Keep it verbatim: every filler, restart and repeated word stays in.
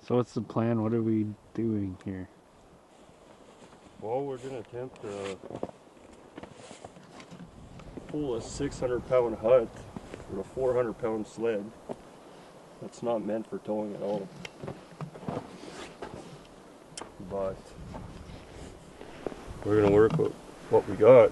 So what's the plan? What are we doing here? Well, we're gonna attempt to pull a six hundred pound hut with a four hundred pound sled. That's not meant for towing at all. But we're gonna work with what we got.